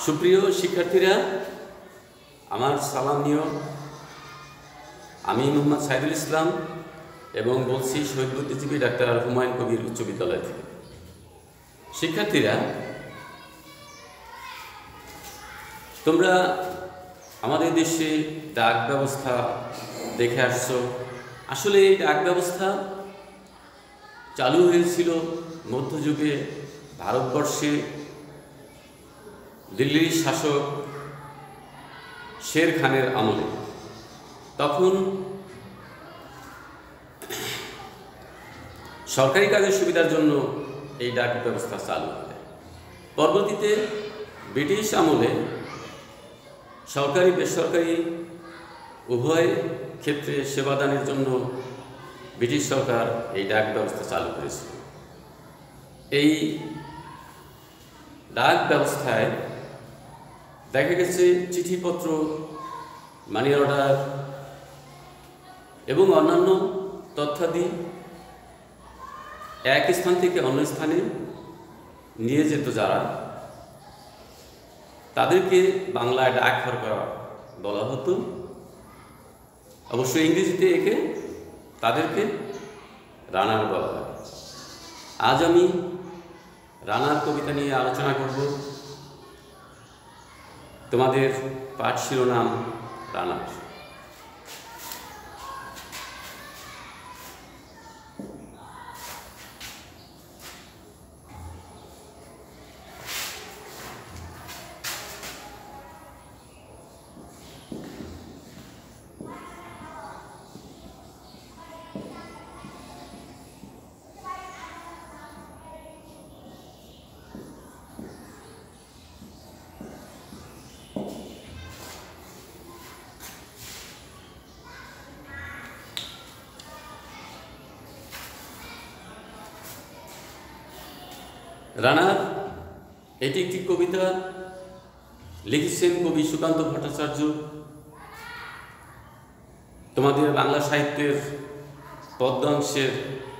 সুপ্রিয় শিক্ষার্থীরা, আমার সালাম নিও। আমি মোহাম্মদ সাইদুল ইসলাম এবং বলছি শহীদ বুদ্ধিজীবী ডাক্তার হুমায়ুন কবির উচ্চ বিদ্যালয় থেকে। শিক্ষার্থীরা, তোমরা আমাদের দেশে ডাক ব্যবস্থা দেখে আসছো। আসলে এই ডাক ব্যবস্থা চালু হয়েছিল মধ্যযুগে ভারতবর্ষে দিল্লির শাসক শের খানের আমলে। তখন সরকারি কাজের সুবিধার জন্য এই ডাক ব্যবস্থা চালু হয়। পরবর্তীতে ব্রিটিশ আমলে সরকারি বেসরকারি উভয় ক্ষেত্রে সেবাদানের জন্য ব্রিটিশ সরকার এই ডাক ব্যবস্থা চালু করেছিল। এই ডাক ব্যবস্থায় দেখা গেছে চিঠিপত্র, মানি অর্ডার এবং অন্যান্য তথ্যাদি এক স্থান থেকে অন্য স্থানে নিয়ে যেত যারা, তাদেরকে বাংলায় ডাকঘর করা বলা হতো। অবশ্যই ইংরেজিতে একে তাদেরকে রানার বলা হয়। আজ আমি রানার কবিতা নিয়ে আলোচনা করব। তোমাদের পাঠ শিরোনাম রানার। রানার এটি একটি কবিতা, লিখেছেন কবি সুকান্ত ভট্টাচার্য। তোমাদের বাংলা সাহিত্যের পদ্মাংশের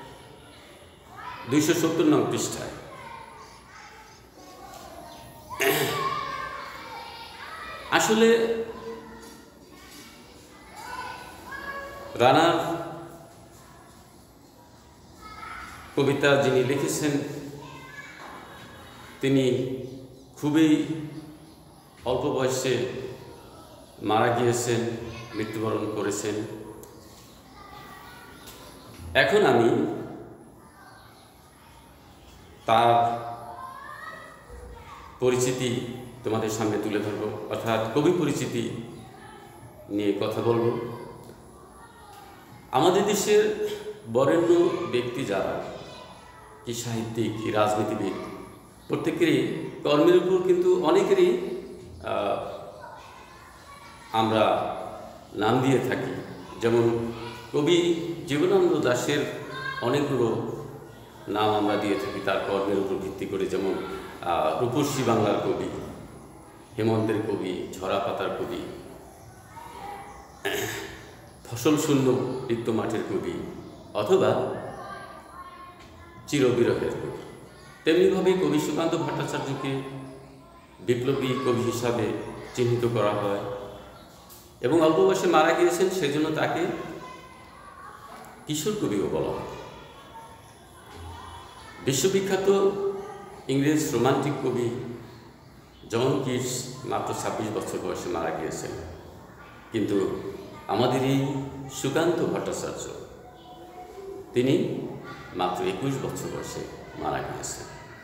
270 নং পৃষ্ঠায়। আসলে রানার কবিতা যিনি লিখেছেন তিনি খুবই অল্প বয়সে মারা গিয়েছেন, মৃত্যুবরণ করেছেন। এখন আমি তার পরিচিতি তোমাদের সামনে তুলে ধরব, অর্থাৎ কবি পরিচিতি নিয়ে কথা বলব। আমাদের দেশের বরেণ্য ব্যক্তি যারা, কি সাহিত্যিক, কি রাজনীতিবিদ, প্রত্যেকেরই কর্মের উপর কিন্তু অনেকেরই আমরা নাম দিয়ে থাকি। যেমন কবি জীবনানন্দ দাশের অনেকগুলো নাম আমরা দিয়ে থাকি তার কর্মের উপর ভিত্তি করে। যেমন রূপসী বাংলার কবি, হেমন্তের কবি, ঝরা পাতার কবি, ফসল শূন্য রিক্ত মাঠের কবি, অথবা চিরবিরহের কবি। তেমনিভাবে কবি সুকান্ত ভট্টাচার্যকে বিপ্লবী কবি হিসাবে চিহ্নিত করা হয় এবং অল্প বয়সে মারা গিয়েছেন, সেজন্য তাকে কিশোর কবিও বলা হয়। বিশ্ববিখ্যাত ইংরেজ রোমান্টিক কবি জন কিটস মাত্র 26 বছর বয়সে মারা গিয়েছেন, কিন্তু আমাদের এই সুকান্ত ভট্টাচার্য তিনি মাত্র 21 বছর বয়সে মারা গিয়েছেন।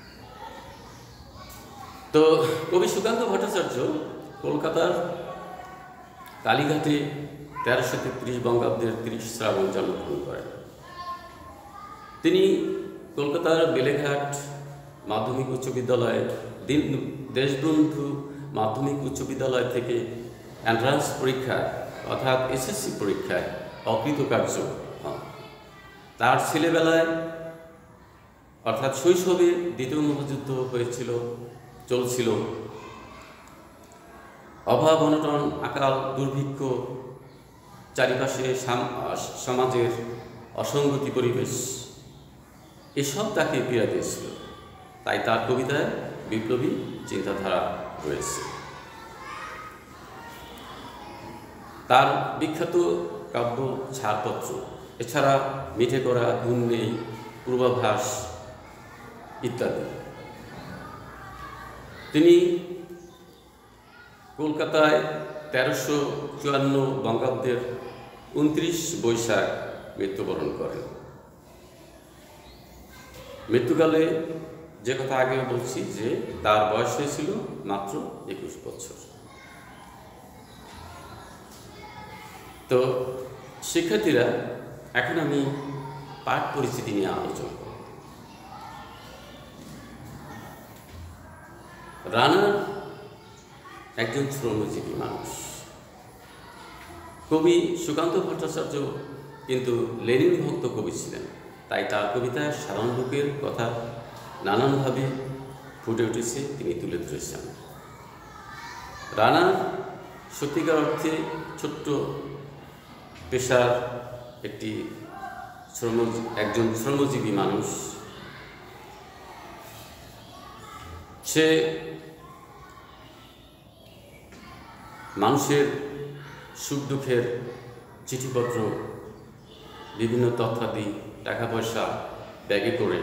তো কবি সুকান্ত ভট্টাচার্য কলকাতার কালীঘাটে 1333 বঙ্গাব্দের 30 শ্রাবণ জন্মগ্রহণ করেন। তিনি কলকাতার বেলেঘাট মাধ্যমিক উচ্চ বিদ্যালয়ে, দেশবন্ধু মাধ্যমিক উচ্চ বিদ্যালয় থেকে এন্ট্রান্স পরীক্ষায় অর্থাৎ এসএসসি পরীক্ষায় অকৃতকার্য হন। তার ছেলেবেলায় অর্থাৎ শৈশবে দ্বিতীয় মহাযুদ্ধ চলছিল। অভাব, অনটন, আকাল, দুর্ভিক্ষ, চারিপাশে সমাজের অসঙ্গতি পরিবেশ, এসব তাকে পীড়া দিয়েছিল। তাই তার কবিতায় বিপ্লবী চিন্তাধারা রয়েছে। তার বিখ্যাত কাব্য ছাড়পত্র, এছাড়া মিঠে করা, ঘুম নেই, পূর্বাভাস ইত্যাদি। তিনি কলকাতায় 1354 বঙ্গাব্দের 29 বৈশাখ মৃত্যুবরণ করেন। মৃত্যুকালে যে কথা আগে বলছি যে তার বয়স হয়েছিল মাত্র 21 বছর। তো শিক্ষার্থীরা, এখন আমি পাঠ পরিচিতি নিয়ে আলোচনা করব। রানা একজন শ্রমজীবী মানুষ। কবি সুকান্ত ভট্টাচার্য কিন্তু লেনিন ভক্ত কবি ছিলেন, তাই তার কবিতায় সাধারণ লোকের কথা নানানভাবে ফুটে উঠেছে, তিনি তুলে ধরেছেন। রানা সত্যিকার অর্থে ছোট্ট পেশার একজন শ্রমজীবী মানুষ। সে মানুষের সুখ দুঃখের চিঠিপত্র, বিভিন্ন তথ্যাদি, টাকা পয়সা ব্যাগে করে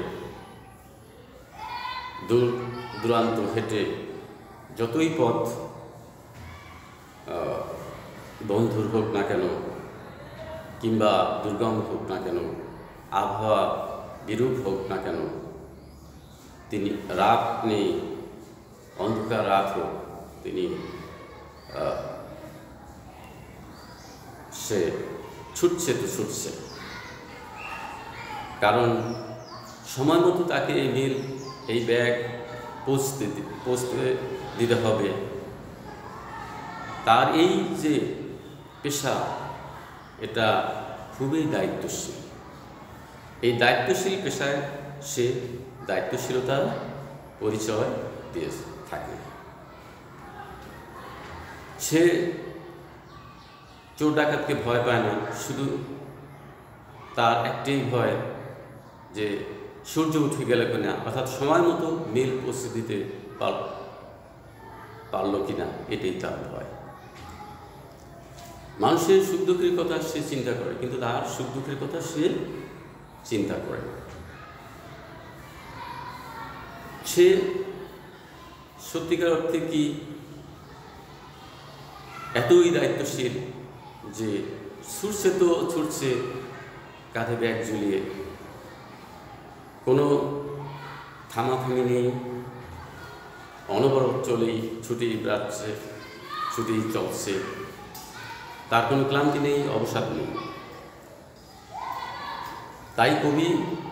দূর দূরান্ত হেঁটে যতই পথ বন্ধুর হোক না কেন কিংবা দুর্গম হোক না কেন, আবহাওয়া বিরূপ হোক না কেন, তিনি রাত নেই, অন্ধকার রাত হোক, তিনি সে ছুটছে তো ছুটছে, কারণ সময় মতো তাকে এই ব্যাগ পৌঁছতে দিতে হবে। তার এই যে পেশা, এটা খুবই দায়িত্বশীল। এই দায়িত্বশীল পেশায় সে দায়িত্বশীলতার পরিচয় দিয়ে থাকে। সে চোর ডাকাতকে ভয় পায় না, শুধু তার একটাই ভয় যে সূর্য উঠে গেলে কিনা, অর্থাৎ সময় মতো মিল পৌঁছে দিতে পারল কিনা, এটাই তার ভয়। মানুষের সুখ দুঃখের কথা সে চিন্তা করে, কিন্তু তার সুখ দুঃখের কথা সে চিন্তা করে না। সে সত্যিকার অর্থে কি এতই দায়িত্বশীল যে ছুটছে তো ছুটছে কাঁধে ব্যাগ ঝুলিয়ে, কোনো থামাথামি নেই, অনবরত চলেই ছুটেই বেড়াচ্ছে, ছুটেই চলছে, তার কোনো ক্লান্তি নেই, অবসাদ নেই। তাই কবি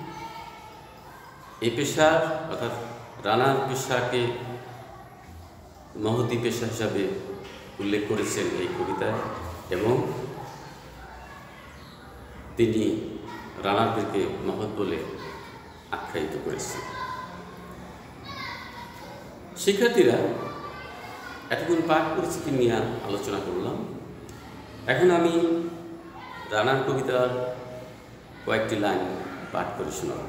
এই পেশার অর্থাৎ রানার পেশাকে মহতী পেশা হিসাবে উল্লেখ করেছেন এই কবিতায়, এবং তিনি রানারদেরকে মহৎ বলে আখ্যায়িত করেছেন। শিক্ষার্থীরা, এতক্ষণ পাঠ পরিচিতি নিয়ে আলোচনা করলাম। এখন আমি রানার কবিতার কয়েকটি লাইন পাঠ করে শোনাব।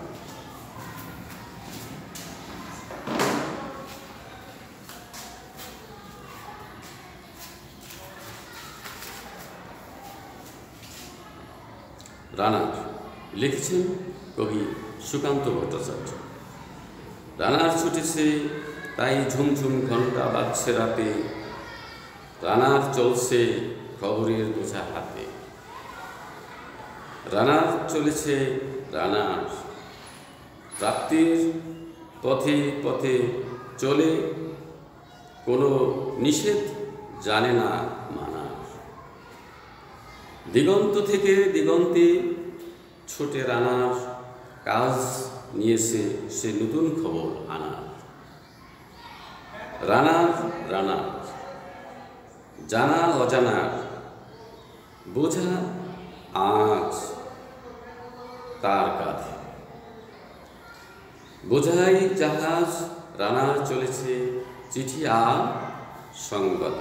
রানার লিখেছেন কবি সুকান্ত ভট্টাচার্য। রানার ছুটেছে তাই ঝুমঝুম ঘণ্টা বাজছে রাতে, রানার চলছে খবরের বোঝা হাতে। রানার চলেছে রানার, রাত্রির পথে পথে চলে, কোনো নিষেধ জানে না মানার। দিগন্ত থেকে দিগন্তে ছোটে রানার, কাজ নিয়েছে সে নতুন খবর আনার। রানার রানার জানা অজানার বোঝা আজ তার কাঁধে। বোঝাই জাহাজ রানার চলেছে চিঠি আর সংবাদ।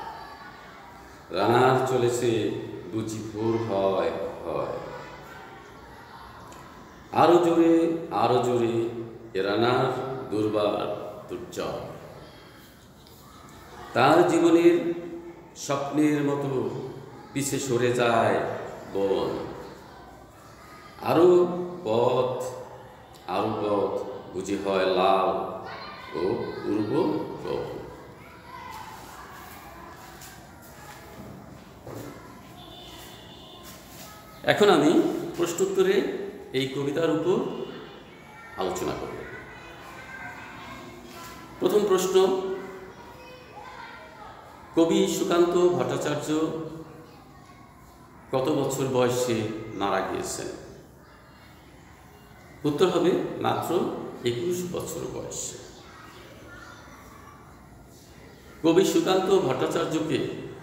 রানার চলেছে বুঝি ভোর হয় হয়। আরো জোরে এ রানার দুর্বার দুর্জয়। তার জীবনের স্বপ্নের মতো পিছে সরে যায় বন, আরো পথ বুঝি হয় লাল ও পূর্ব পথ। এখন আমি প্রশ্নোত্তরে এই কবিতার উপর আলোচনা করব। প্রথম প্রশ্ন, কবি সুকান্ত ভট্টাচার্য কত বছর বয়সে মারা গিয়েছেন? উত্তর হবে মাত্র 21 বছর বয়সে। কবি সুকান্ত ভট্টাচার্যকে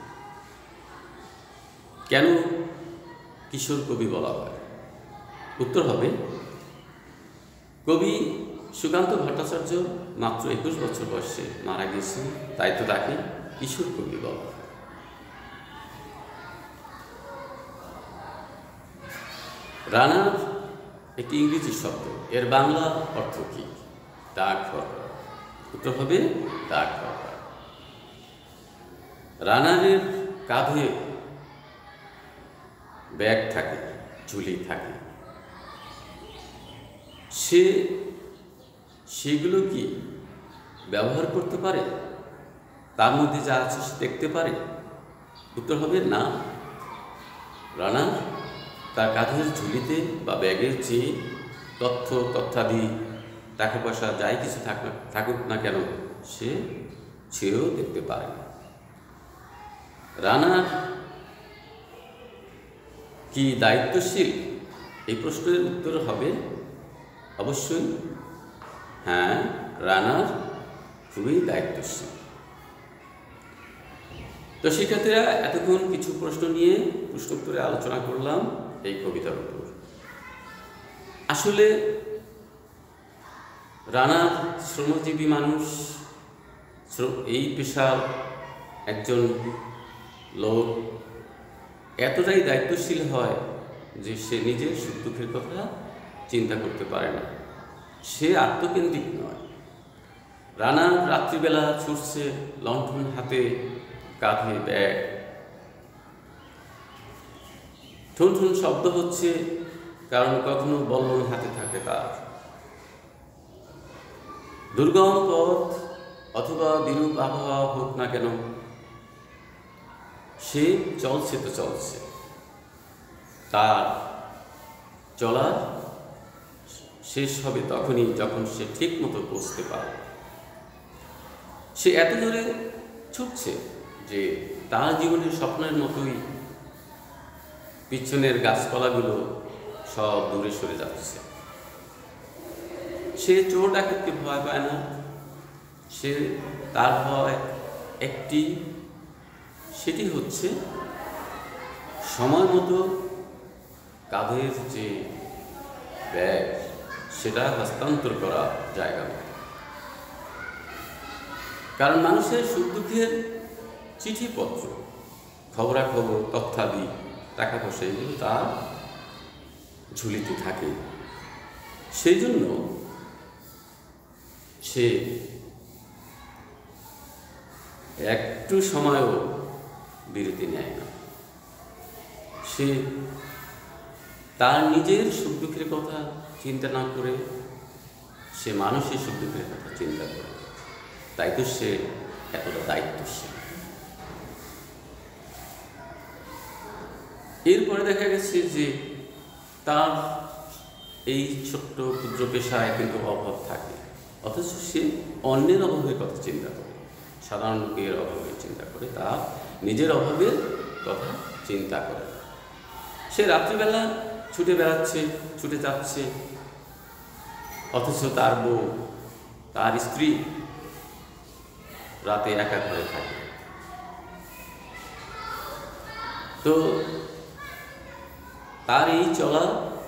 কেন কিশোর কবি বলা হয়? উত্তর হবে কবি সুকান্ত ভট্টাচার্য মাত্র 21 বছর বয়সে মারা গিয়েছেন, তাই তো তাকে কিশোর কবি বলা হয়। রানার একটি ইংরেজি শব্দ, এর বাংলা অর্থ কি? ডাক হরকার। উত্তর হবে ডাক হরকার। রানারের কাঁধে ব্যাগ থাকে, ঝুলি থাকে, সেগুলো কি ব্যবহার করতে পারে? তার মধ্যে যা আছে সে দেখতে পারে? উত্তর হবে না। রানা তার কাঁধের ঝুলিতে বা ব্যাগের যে তথ্যাদি টাকা পয়সা যাই কিছু থাকুক না কেন, সে ছেড়েও দেখতে পারে না। রানার কি দায়িত্বশীল? এই প্রশ্নের উত্তর হবে অবশ্যই হ্যাঁ, রানার খুবই দায়িত্বশীল। তো শিক্ষার্থীরা, এতক্ষণ কিছু প্রশ্ন নিয়ে প্রশ্নোত্তরে আলোচনা করলাম এই কবিতার উপর। আসলে রানার শ্রমজীবী মানুষ, এই পেশার একজন লোক এতটাই দায়িত্বশীল হয় যে সে নিজের সুখ দুঃখের কথা চিন্তা করতে পারে না। সে আত্মকেন্দ্রিক নয়। রানা রাত্রিবেলা ছুটছে লণ্ঠন হাতে, কাঁধে ব্যাগ, ঠুন ঠুন শব্দ হচ্ছে, কারণ কখনো বল্লম হাতে থাকে তার। দুর্গম পথ অথবা বিরূপ আবহাওয়া হোক না কেন, সে চলছে তো চলছে। তার চলার শেষ হবে তখনই যখন সে ঠিক মতো পৌঁছতে পারে। সে এত জোরে ছুটছে যে তার জীবনের স্বপ্নের মতোই পিছনের গাছপালাগুলো সব দূরে সরে যাচ্ছে। সে চোর ডাকাতকে ভয় পায় না, তার ভয় একটি, সেটি হচ্ছে সময় মতো কাঁধের যে ব্যাগ সেটা হস্তান্তর করা জায়গা না। কারণ মানুষের সুখ দুঃখের চিঠিপত্র, খবরাখবর, তথ্যাদি, টাকা পয়সা এগুলো তার ঝুলিতে থাকে। সেই জন্য সে একটু সময়ও বিরতি নেয় না। সে তার নিজের সুখ দুঃখের কথা চিন্তা না করে সে মানুষের সুখ দুঃখের কথা চিন্তা করে, তাই তো সে এতটা দায়িত্বশীল। এরপরে দেখা গেছে যে তার এই ছোট্ট ক্ষুদ্র পেশায় কিন্তু অভাব থাকে, অথচ সে অন্যের অভাবের কথা চিন্তা করে, সাধারণ লোকের অভাবের চিন্তা করে, তার নিজের অভাবের কথা চিন্তা করে। সে রাত্রিবেলা ছুটে বেড়াচ্ছে, ছুটে যাচ্ছে, অথচ তার বউ, তার স্ত্রী রাতে একা ঘরে থাকে। তো তার এই চলা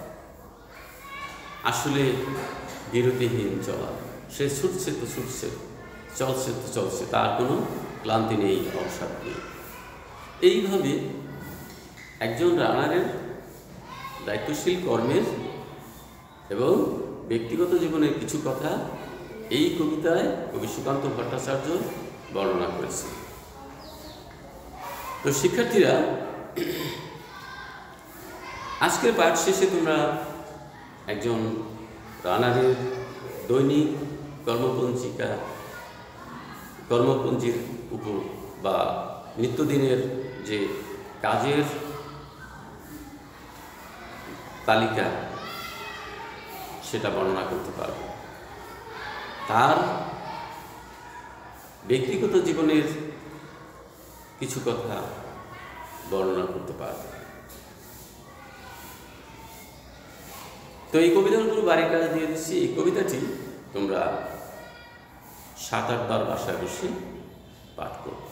আসলে বিরতিহীন চলা। সে ছুটছে তো ছুটছে, চলছে তো চলছে, তার কোনো ক্লান্তি নেই, অবসাদ নেই। এইভাবে একজন রানারের দায়িত্বশীল কর্মের এবং ব্যক্তিগত জীবনের কিছু কথা এই কবিতায় কবি সুকান্ত ভট্টাচার্য বর্ণনা করেছে। তো শিক্ষার্থীরা, আজকের পাঠ শেষে তোমরা একজন রানারের দৈনিক কর্মপঞ্জির উপর বা নিত্যদিনের যে কাজের তালিকা সেটা বর্ণনা করতে পারবে। তার ব্যক্তিগত জীবনের কিছু কথা বর্ণনা করতে পারবে। তো এই কবিতার উপর বাড়ির কাজ দিয়ে দিচ্ছি। এই কবিতাটি তোমরা 7-8 বার বাসায় বসে পাঠ করো।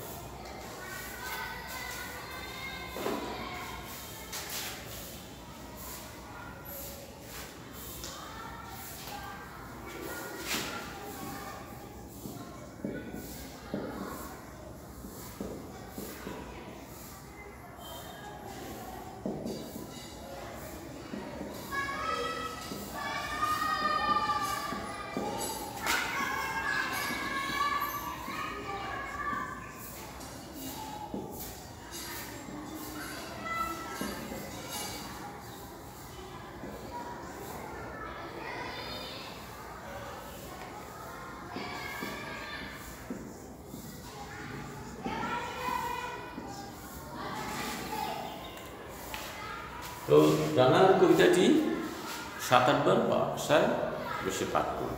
তো রানার কবিতাটি 7-8 বার বাসায় বসে পাঠ করুন।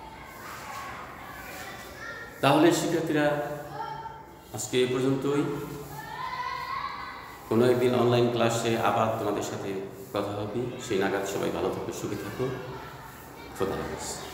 তাহলে শিক্ষার্থীরা আজকে এই পর্যন্তই। কোনো একদিন অনলাইন ক্লাসে আবার তোমাদের সাথে কথা হবে। সেই নাগাদ সবাই ভালো থাকো, সুখী থাকো। খোদা হাফেজ।